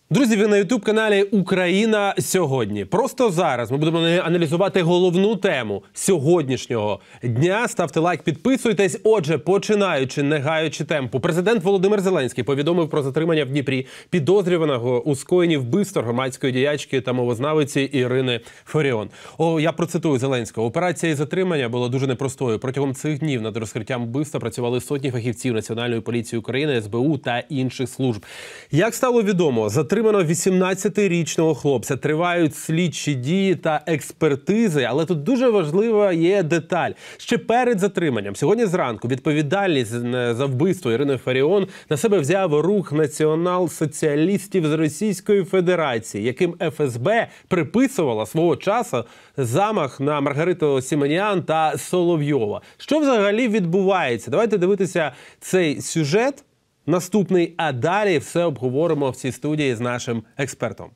Друзі, ви на ютуб-каналі «Україна сьогодні». Просто зараз ми будемо аналізувати головну тему сьогоднішнього дня. Ставте лайк, підписуйтесь. Отже, починаючи, не гаючи темпу, президент Володимир Зеленський повідомив про затримання в Дніпрі підозрюваного у скоєнні вбивства громадської діячки та мовознавиці Ірини Фаріон. Я процитую Зеленського. Операція із затримання була дуже непростою. Протягом цих днів над розкриттям вбивства працювали сотні фахівців Національної поліції України, СБУ та інших служб. Як стало відомо, затримано 18-річного хлопця. Тривають слідчі дії та експертизи, але тут дуже важлива є деталь. Ще перед затриманням, сьогодні зранку, відповідальність за вбивство Ірини Фаріон на себе взяв рух націонал-соціалістів з Російської Федерації, яким ФСБ приписувала свого часу замах на Маргариту Симонян та Соловйова. Що взагалі відбувається? Давайте дивитися цей сюжет. Наступний, а далі все обговоримо в цій студії з нашим експертом.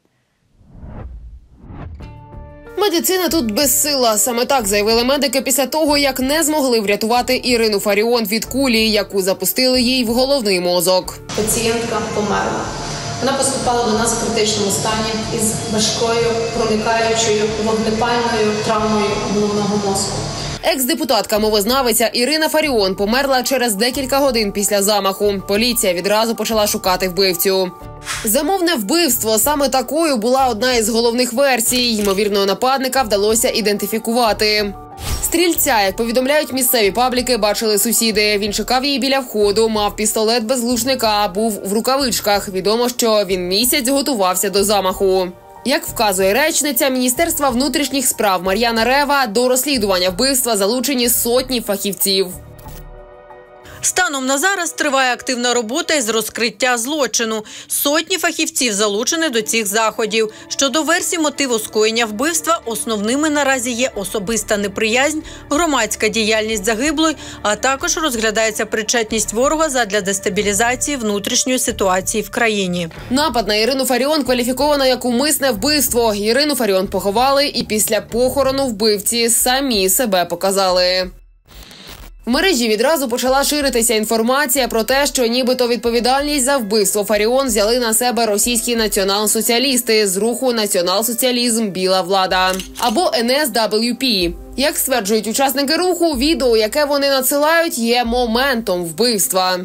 Медицина тут безсила. Саме так заявили медики після того, як не змогли врятувати Ірину Фаріон від кулі, яку запустили їй в головний мозок. Пацієнтка померла. Вона поступала до нас в критичному стані із важкою, проникаючою, вогнепальною травмою головного мозку. Екс-депутатка-мовознавиця Ірина Фаріон померла через декілька годин після замаху. Поліція відразу почала шукати вбивцю. Замовне вбивство – саме такою була одна із головних версій. Ймовірного нападника вдалося ідентифікувати. Стрільця, як повідомляють місцеві пабліки, бачили сусіди. Він чекав її біля входу, мав пістолет без глушника, був в рукавичках. Відомо, що він місяць готувався до замаху. Як вказує речниця Міністерства внутрішніх справ Мар'яна Рева, до розслідування вбивства залучені сотні фахівців. Станом на зараз триває активна робота із розкриття злочину. Сотні фахівців залучені до цих заходів. Щодо версій мотиву скоєння вбивства, основними наразі є особиста неприязнь, громадська діяльність загиблої, а також розглядається причетність ворога задля дестабілізації внутрішньої ситуації в країні. Напад на Ірину Фаріон кваліфіковано як умисне вбивство. Ірину Фаріон поховали і після похорону вбивці самі себе показали. В мережі відразу почала ширитися інформація про те, що нібито відповідальність за вбивство Фаріон взяли на себе російські націонал-соціалісти з руху «Націонал-соціалізм. Біла влада» або NSWP. Як стверджують учасники руху, відео, яке вони надсилають, є моментом вбивства.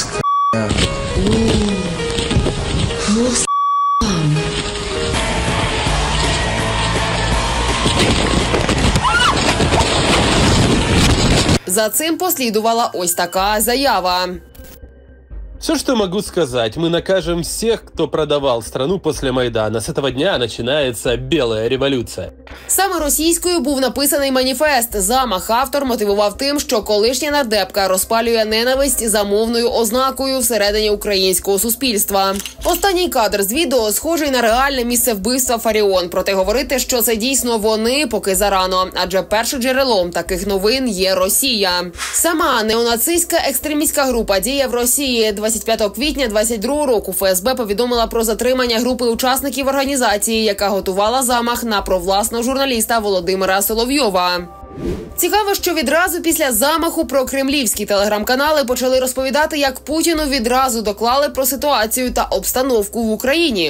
За цим послідувала ось така заява. Все, что могу сказать, мы накажем всех, кто продавал страну после Майдана. С этого дня начинается белая революция. Саме російською був написаний маніфест. Замах автор мотивував тим, що колишня нардепка розпалює ненависть за мовною ознакою всередині українського суспільства. Останній кадр з відео схожий на реальне місце вбивства Фаріон. Проте говорити, що це дійсно вони, поки зарано. Адже першоджерелом таких новин є Росія. Сама неонацистська екстремістська група діє в Росії. 25 квітня 2022 року ФСБ повідомила про затримання групи учасників організації, яка готувала замах на провласного журналіста Володимира Соловйова. Цікаво, що відразу після замаху прокремлівські телеграм-канали почали розповідати, як Путіну відразу доклали про ситуацію та обстановку в Україні.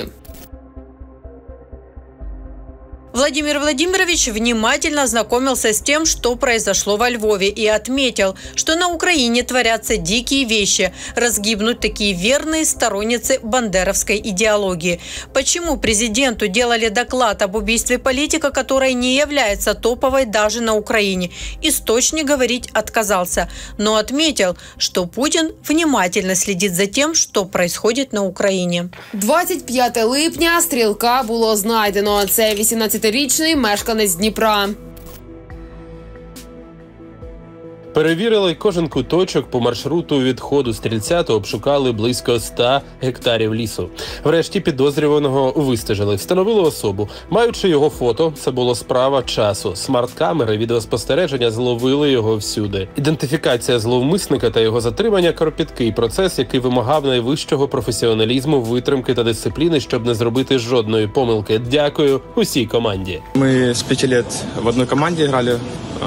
Владимир Владимирович внимательно ознакомился с тем, что произошло во Львове, и отметил, что на Украине творятся дикие вещи, разгибнут такие верные сторонницы бандеровской идеологии. Почему президенту делали доклад об убийстве политика, который не является топовой даже на Украине? Источник говорить отказался, но отметил, что Путин внимательно следит за тем, что происходит на Украине. 25 липня стрілка було знайдено. Це 18-річний мешканець Дніпра. Перевірили кожен куточок по маршруту відходу стрільця та обшукали близько 100 гектарів лісу. Врешті підозрюваного вистежили, встановили особу. Маючи його фото, це було справа часу. Смарт-камери відеоспостереження зловили його всюди. Ідентифікація зловмисника та його затримання – кропіткий процес, який вимагав найвищого професіоналізму, витримки та дисципліни, щоб не зробити жодної помилки. Дякую усій команді. Ми з 5 років в одній команді грали.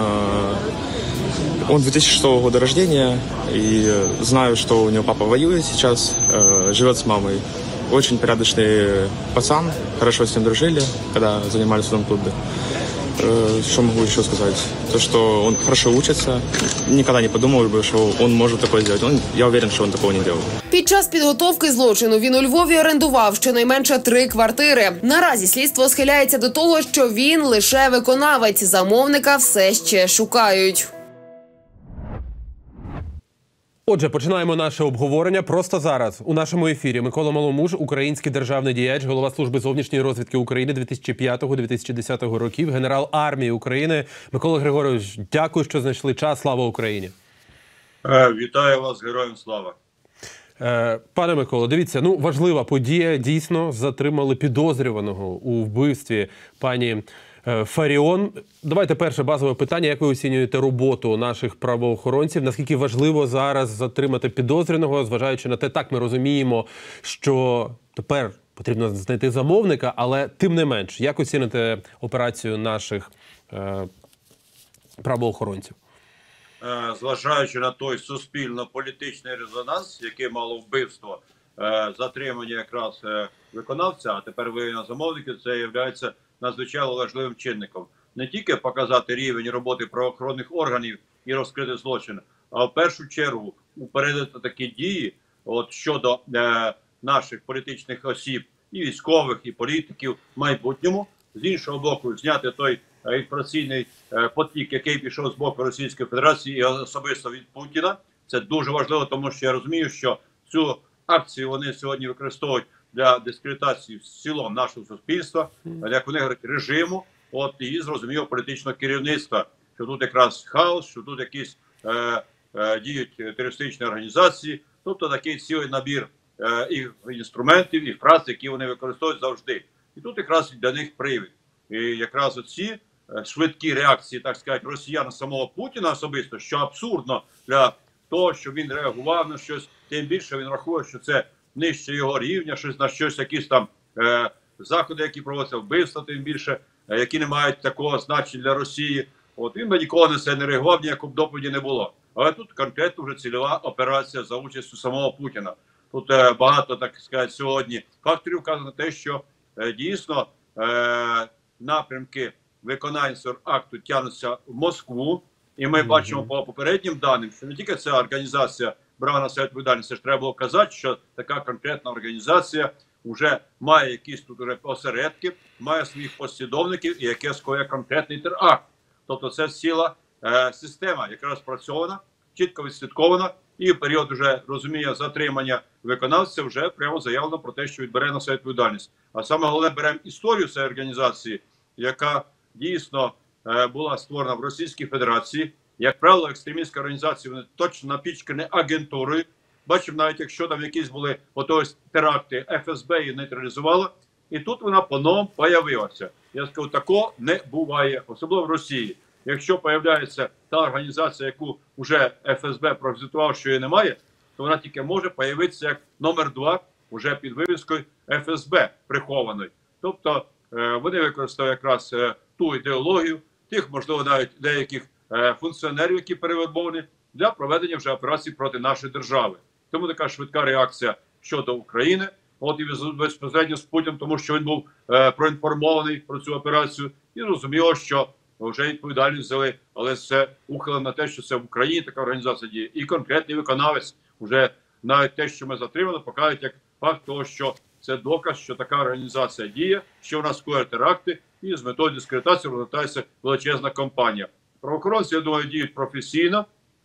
Он 2006 года рождения, и знаю, что у него папа воюет сейчас, живет с мамой очень порядочный пацан, хорошо с ним дружили, когда занимались в этом клубе. Что могу еще сказать? То, что он хорошо учится. Никогда не подумал бы, что он может такое сделать. Я уверен, что он такого не делал. Під час підготовки злочину він у Львові орендував щонайменше 3 квартири. Наразі слідство схиляється до того, що він лише виконавець. Замовника все ще шукають. Отже, починаємо наше обговорення просто зараз. У нашому ефірі Микола Маломуж, український державний діяч, голова Служби зовнішньої розвідки України 2005-2010 років, генерал армії України. Микола Григорович, дякую, що знайшли час. Слава Україні! Вітаю вас, героям слава! Пане Миколо, дивіться, важлива подія. Дійсно, затримали підозрюваного у вбивстві пані Фаріон. Давайте перше базове питання. Як ви оцінюєте роботу наших правоохоронців? Наскільки важливо зараз затримати підозрюваного, зважаючи на те, так ми розуміємо, що тепер потрібно знайти замовника, але тим не менш, як оціните операцію наших правоохоронців? Зважаючи на той суспільно-політичний резонанс, який мало вбивство, затримання якраз виконавця, а тепер виявлення замовників, це є надзвичайно важливим чинником. Не тільки показати рівень роботи правоохоронних органів і розкрити злочин, а в першу чергу упередити такі дії щодо наших політичних осіб, і військових, і політиків в майбутньому. З іншого боку, зняти той інформаційний потік, який пішов з боку Російської Федерації і особисто від Путіна. Це дуже важливо, тому що я розумію, що цю акцію вони сьогодні використовують для дискредитації в цілому нашого суспільства, як вони говорять, режиму, і зрозуміло політичного керівництва, що тут якраз хаос, що тут якісь діють терористичні організації, тобто такий цілий набір і інструментів, і фраз, які вони використовують завжди. І тут якраз для них привід. І якраз оці швидкі реакції, так сказати, росіян самого Путіна особисто, що абсурдно для того, щоб він реагував на щось, тим більше він рахує, що це нижче його рівня, щось на щось, якісь там заходи, які проводяться, вбивства, тим більше, які не мають такого значення для Росії. Він би ніколи на це не реагував, ніякої доповіді не було. Але тут конкретно вже цільова операція за участю самого Путіна. Тут багато, так сказати, сьогодні факторів вказано на те, що дійсно напрямки виконання акту тягнуться в Москву. І ми бачимо по попереднім даним, що не тільки ця організація брала на себе відповідальність, ж треба було казати, що така конкретна організація вже має якісь тут уже осередки, має своїх послідовників і яке скоює конкретний теракт. Тобто це ціла система, яка розпрацьована, чітко відслідкована, і в період вже розуміння затримання виконавця вже прямо заявлено про те, що відбере на себе відповідальність. А саме головне, беремо історію цієї організації, яка дійсно була створена в Російській Федерації. Як правило, екстремістські організації, вони точно напічкані агентурою. Бачимо, навіть якщо там якісь були теракти, ФСБ її нейтралізувала, і тут вона по-новому появилася. Я скажу, такого не буває, особливо в Росії. Якщо появляється та організація, яку вже ФСБ прозвітував, що її немає, то вона тільки може появитися як номер 2 вже під вивіскою ФСБ прихованої. Тобто вони використовують якраз ту ідеологію, тих, можливо, навіть деяких функціонерів, які перевербовані, для проведення вже операцій проти нашої держави. Тому така швидка реакція щодо України, і безпосередньо з Путіним, тому що він був проінформований про цю операцію, і зрозуміло, що вже відповідальність взяли, але це ухилено на те, що це в Україні така організація діє. І конкретний виконавець, вже навіть те, що ми затримали, покажуть як факт того, що це доказ, що така організація діє, що вона скоює теракти, і з метою дискредитації розгортається величезна кампанія. Правоохоронці, я думаю, діють професійно,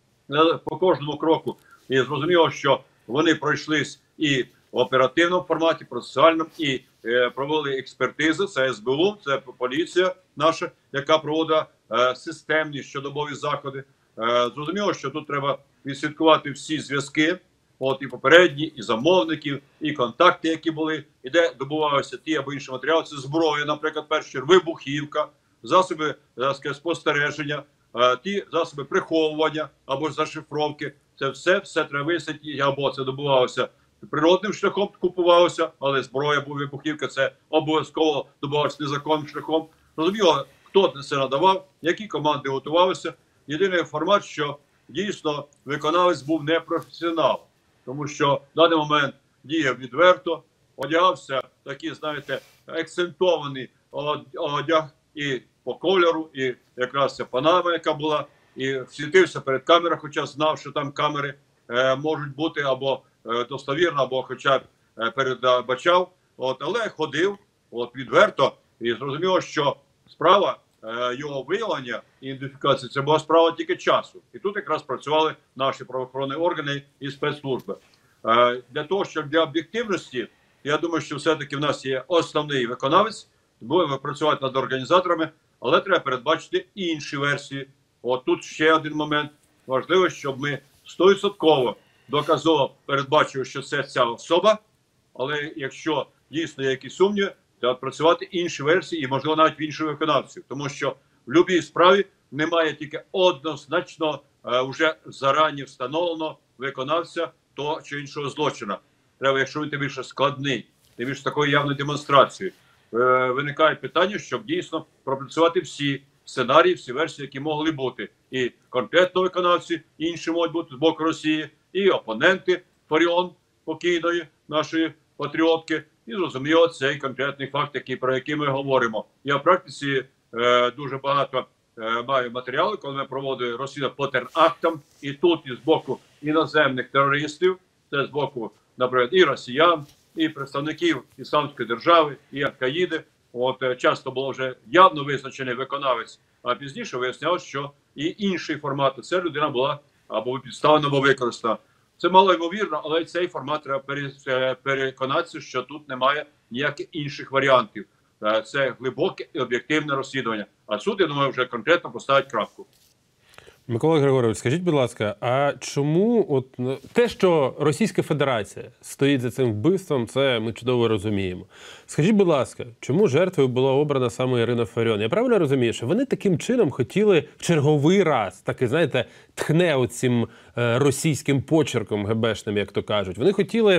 по кожному кроку. І зрозуміло, що вони пройшлись і в оперативному форматі, процесуальному, і провели експертизи, це СБУ, це поліція наша, яка проводить системні щодобові заходи. Зрозуміло, що тут треба відслідкувати всі зв'язки, і попередні, і замовників, і контакти, які були, і де добувалися ті або інші матеріали, це зброя, наприклад, першу вибухівка, засоби спостереження, ті засоби приховування або зашифровки. Це все треба висити, або це добувалося природним шляхом, купувалося, але зброя або вибухівка це обов'язково добувалося незаконним шляхом. Розуміло, хто це надавав, які команди готувалися. Єдиний формат, що дійсно виконавець був непрофесіонал, тому що в даний момент діяв відверто, одягався такий, знаєте, акцентований одяг і по кольору, і якраз ця панама, яка була, і світився перед камерою, хоча знав, що там камери можуть бути або достовірно, або хоча б передбачав. Але ходив відверто і зрозуміло, що справа його виявлення і ідентифікації – це була справа тільки часу. І тут якраз працювали наші правоохоронні органи і спецслужби. Для того, щоб для об'єктивності, я думаю, що все-таки в нас є основний виконавець, будемо працювати над організаторами, але треба передбачити і інші версії. Тут ще один момент. Важливо, щоб ми 100% доказово передбачили, що це ця особа, але якщо дійсно є якісь сумніви, треба працювати інші версії і, можливо, навіть в інших виконавців. Тому що в будь-якій справі немає тільки однозначно вже зарані встановлено виконавця того чи іншого злочину. Треба, якщо він тим більше складний, тим більше такої явної демонстрації, виникає питання, щоб дійсно пропрацювати всі сценарії, всі версії, які могли бути. І конкретно виконавці, інші можуть бути з боку Росії, і опоненти Фаріон, покійної нашої патріотки, і, зрозуміло, цей конкретний факт, про який ми говоримо. Я в практиці дуже багато маю матеріали, коли ми проводили розслідування по терактам, і тут і з боку іноземних терористів, це з боку, наприклад, і росіян, і представників Ісламської держави, і Аль-Каїди. Часто було вже явно визначений виконавець, а пізніше вияснялося, що і інший формат. Це людина була або підставлена, або використана. Це мало ймовірно, але цей формат треба переконатися, що тут немає ніяких інших варіантів. Це глибоке і об'єктивне розслідування. А суд, я думаю, вже конкретно поставить крапку. Микола Григорович, скажіть, будь ласка, а чому те, що Російська Федерація стоїть за цим вбивством, це ми чудово розуміємо. Скажіть, будь ласка, чому жертвою була обрана саме Ірина Фаріон? Я правильно розумію, що вони таким чином хотіли в черговий раз, таки, знаєте, тхне оцим російським почерком ГБшним, як то кажуть. Вони хотіли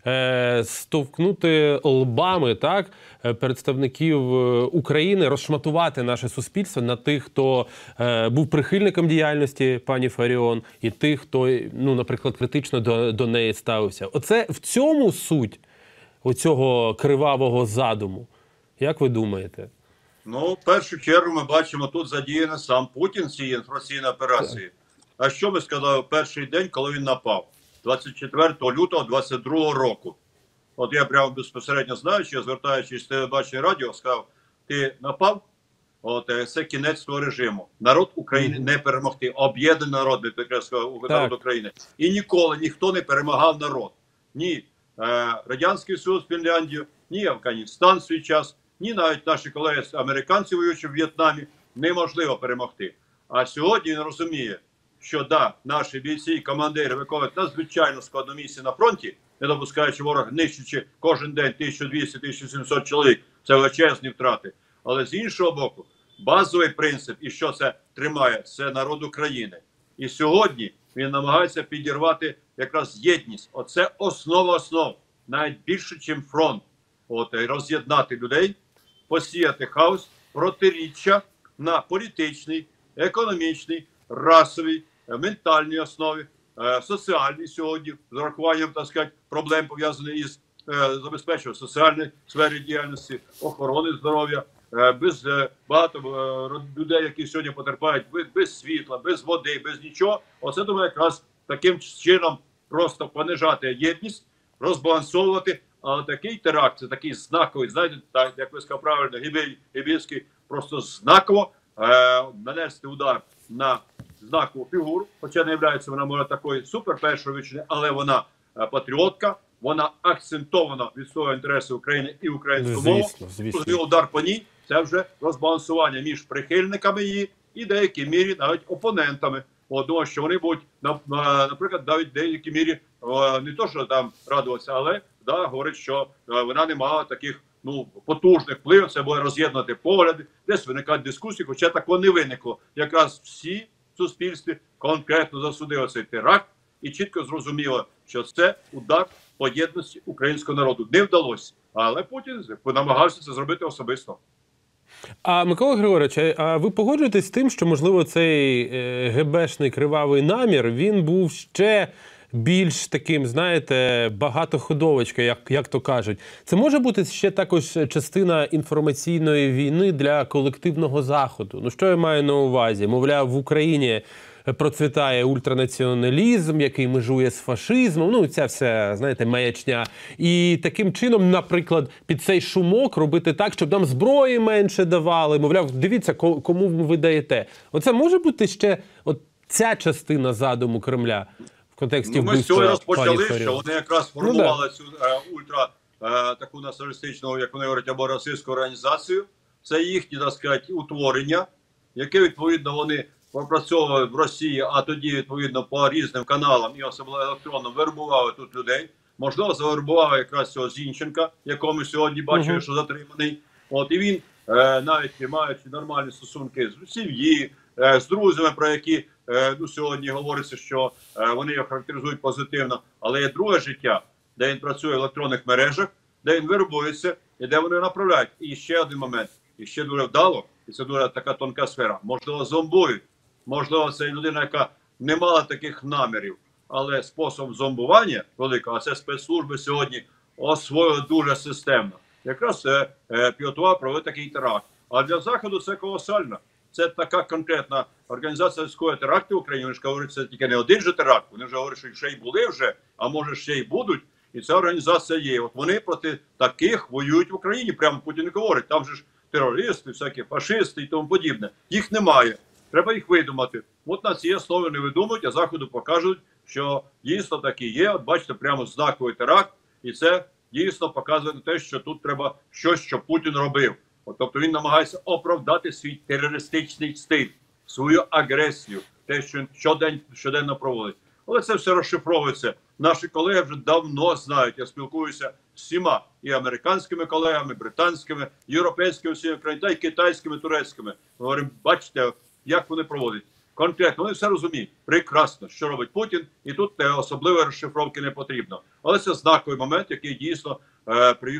стовкнути лбами, так, представників України, розшматувати наше суспільство на тих, хто був прихильником діяльності пані Фаріон, і тих, хто, наприклад, критично до неї ставився. Оце в цьому суть оцього кривавого задуму. Як ви думаєте? В першу чергу ми бачимо, тут задіяний сам Путін цієї інформаційної операції. А що ми сказали в перший день, коли він напав? 24 лютого 2022 року. Я прямо безпосередньо знаю, що я, звертаючись з телебачення радіо, сказав, ти напав, це кінець свого режиму. Народ України не перемогти. Об'єднаний народ, народ України. І ніколи ніхто не перемагав народ. Ні Радянський Союз, Фінляндію, ні Афганістан в свій час, ні навіть наші колеги американці, воюючи в В'єтнамі, неможливо перемогти. А сьогодні він розуміє, що наші бійці і командири виконують надзвичайно складну місію на фронті, не допускаючи ворога, нищучи кожен день 1200-1700 чоловік. Це величезні втрати. Але з іншого боку, базовий принцип, і що це тримає, це народ України. І сьогодні він намагається підірвати якраз єдність. Оце основа основ. Навіть більше, ніж фронт. Роз'єднати людей, посіяти хаос, протиріччя на політичній, економічній, расовій, ментальній основі, соціальній сьогодні, з урахуванням, проблем, пов'язаних із забезпеченням соціальної сфери діяльності, охорони здоров'я, багато людей, які сьогодні потерпають без світла, без води, без нічого. Оце, думаю, якраз таким чином просто понижати єдність, розбалансовувати. Але такий теракт, це такий знаковий, знаєте, так, як ви сказали правильно, Гібільський, просто знаково нанести удар на знакову фігуру, хоча не являється вона, може, такою суперпершою, але вона патріотка, вона акцентовано відстоює інтереси України і українську мову. Звісно. Удар по ній – це вже розбалансування між прихильниками її і в деякій мірі навіть опонентами. Думаю, що вони будуть, наприклад, навіть в деякій мірі не то, що там радуватися, але говорить, що вона не мала таких потужних впливів, це буде роз'єднати погляди, десь виникають дискусії, хоча такого не виникло. Якраз всі в суспільстві конкретно засудили цей теракт і чітко зрозуміло, що це удар по єдності українського народу. Не вдалося, але Путін намагався це зробити особисто. А, Микола Григорович, а ви погоджуєтесь з тим, що, можливо, цей ГБшний кривавий намір, він був ще більш таким, знаєте, багатоходовочка, як то кажуть. Це може бути ще також частина інформаційної війни для колективного Заходу. Ну, що я маю на увазі? Мовляв, в Україні процвітає ультранаціоналізм, який межує з фашизмом, ну, ця вся, знаєте, маячня. І таким чином, наприклад, під цей шумок робити так, щоб нам зброї менше давали. Мовляв, дивіться, кому ви даєте. Оце може бути ще от ця частина задуму Кремля в контексті ми з вбивства цього розпочали, пані що вони якраз формували цю таку націоналістичну, як вони говорять, або расистську організацію. Це їхні, так сказати, утворення, яке, відповідно, вони пропрацьовували в Росії, а тоді, відповідно, по різним каналам і особливо електронно вербували тут людей. Можливо, завербували якраз цього Зінченка, якого ми сьогодні бачили, що затриманий. От, і він, навіть маючи нормальні стосунки з сім'ї, з друзями, про які сьогодні говориться, що вони його характеризують позитивно, але є друге життя, де він працює в електронних мережах, де він вербується і де вони направляють. І ще один момент, і ще дуже вдало, і це дуже така тонка сфера, можливо, зомбують. Можливо, це людина, яка не мала таких намірів, але спосіб зомбування великого, а це спецслужби сьогодні освоїли дуже системно. Якраз підготував провели такий теракт. А для Заходу це колосально. Це така конкретна організація скоїть теракти в Україні. Вони ж говорять, це тільки не один же теракт. Вони вже говорять, що ще й були вже, а може ще й будуть. І ця організація є. От вони проти таких воюють в Україні. Прямо Путін говорить. Там же ж терористи, всякі фашисти і тому подібне. Їх немає. Треба їх видумати. От на ці основи не видумують, а Заходу покажуть, що дійсно такі є. От бачите, прямо знаковий теракт. І це дійсно показує те, що тут треба щось, що Путін робив. От, тобто він намагається оправдати свій терористичний стиль, свою агресію, те, що він щоденно проводить. Але це все розшифровується. Наші колеги вже давно знають. Я спілкуюся з всіма і американськими колегами, британськими, європейськими всіми країнами, та й китайськими, турецькими. Ми говоримо, бачите, як вони проводять. Конкретно, вони все розуміють. Прекрасно, що робить Путін, і тут особливої розшифровки не потрібно. Але це знаковий момент, який дійсно привів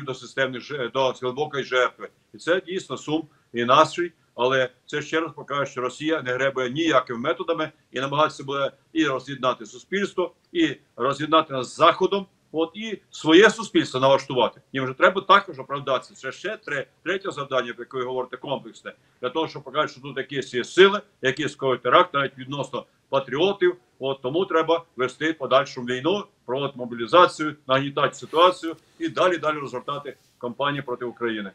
до глибокої жертви. І це дійсно сум і настрій, але це ще раз покаже, що Росія не гребує ніякими методами і намагається буде і роз'єднати суспільство, і роз'єднати нас з Заходом, от і своє суспільство налаштувати. Їм вже треба також оправдатися. Це ще третє завдання, про яке ви говорите, комплексне, для того, щоб показати, що тут якісь є сили, які скоюють теракт, навіть відносно патріотів. От тому треба вести подальшу війну, проводити мобілізацію, нагнітати ситуацію і далі розгортати кампанію проти України.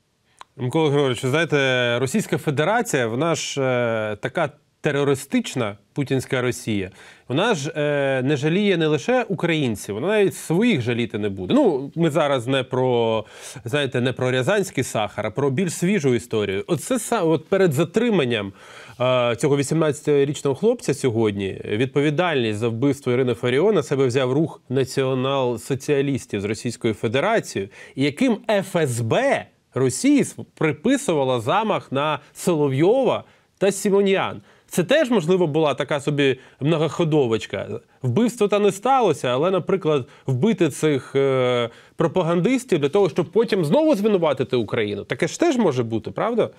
Микола Григорович, знаєте, Російська Федерація, вона ж така терористична, путінська Росія, вона ж не жаліє не лише українців, вона навіть своїх жаліти не буде. Ну, ми зараз не про, знаєте, не про Рязанський Сахар, а про більш свіжу історію. От перед затриманням цього 18-річного хлопця сьогодні відповідальність за вбивство Ірини Фаріон на себе взяв рух націонал-соціалістів з Російською Федерацією, яким ФСБ Росії приписувала замах на Соловйова та Сімоньян. Це теж, можливо, була така собі многоходовочка. Вбивство та не сталося, але, наприклад, вбити цих пропагандистів для того, щоб потім знову звинуватити Україну. Таке ж теж може бути, правда?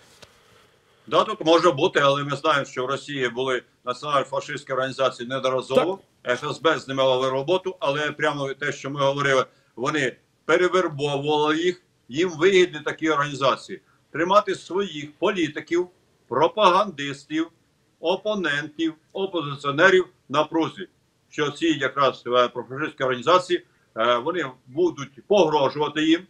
Да, тут може бути, але ми знаємо, що в Росії були національно-фашистські організації неодноразово. ФСБ знімала роботу, але прямо те, що ми говорили, вони перевербовували їх, їм вигідні такі організації. Тримати своїх політиків, пропагандистів, опонентів, опозиціонерів на прузі. Що ці якраз профашистські організації, вони будуть погрожувати їм,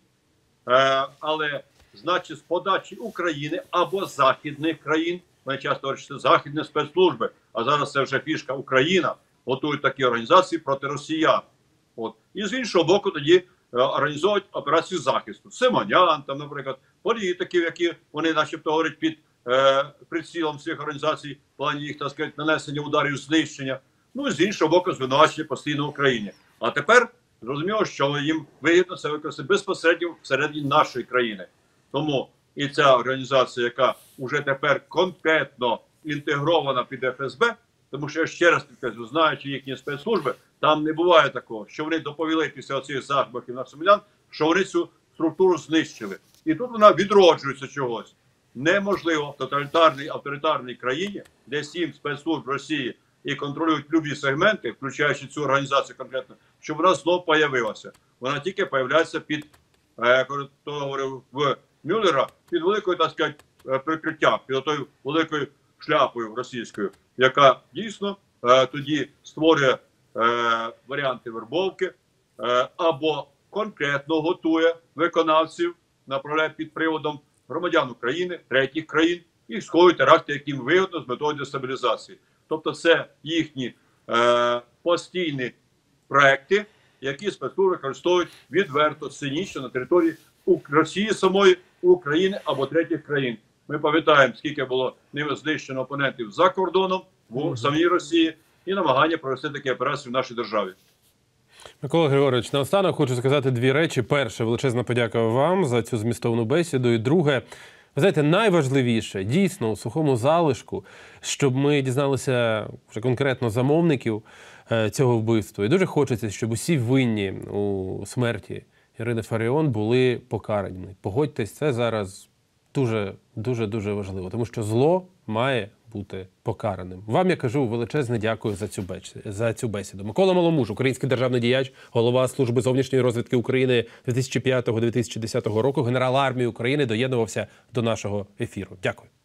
але значить з подачі України або західних країн, вони часто говорять, що це західні спецслужби, а зараз це вже фішка Україна, готують такі організації проти росіян. От. І з іншого боку тоді організовують операцію захисту. Симонян, там, наприклад, політиків, які вони начебто говорять під прицілом цих організацій, в плані їх, так сказати, нанесення ударів, знищення. Ну і з іншого боку звинувачення постійно в Україні. А тепер зрозуміло, що їм вигідно це використати безпосередньо всередині нашої країни. Тому і ця організація, яка вже тепер конкретно інтегрована під ФСБ, тому що я ще раз підкреслю, знаючи їхні спецслужби, там не буває такого, що вони доповіли після цих замахів на Симонян, що вони цю структуру знищили. І тут вона відроджується чогось. Неможливо в тоталітарній, авторитарній країні, де 7 спецслужб Росії і контролюють любі сегменти, включаючи цю організацію конкретно, щоб вона знов появилася. Вона тільки появляється під, як то говорив в Мюллера, під великою, так сказати, прикриттям, під отою великою шляпою російською, яка дійсно тоді створює варіанти вербовки або конкретно готує виконавців, направляє під приводом громадян України, третіх країн і скоює теракти, яким вигодно з метою дестабілізації. Тобто це їхні постійні проекти, які спецслужби використовують відверто, цинічно на території Росії самої, України або третіх країн. Ми пам'ятаємо, скільки було ними знищено опонентів за кордоном, в самій Росії, і намагання провести такі операції в нашій державі. Микола Григорович, наостанок хочу сказати дві речі. Перше, величезна подяка вам за цю змістовну бесіду. І друге, ви знаєте, найважливіше, дійсно, у сухому залишку, щоб ми дізналися вже конкретно замовників цього вбивства. І дуже хочеться, щоб усі винні у смерті Ірини Фаріон були покарані. Погодьтесь, це зараз дуже важливо, тому що зло має бути покараним. Вам я кажу величезне дякую за цю бесіду. Микола Маломуж, український державний діяч, голова Служби зовнішньої розвідки України 2005-2010 року, генерал армії України, доєднувався до нашого ефіру. Дякую.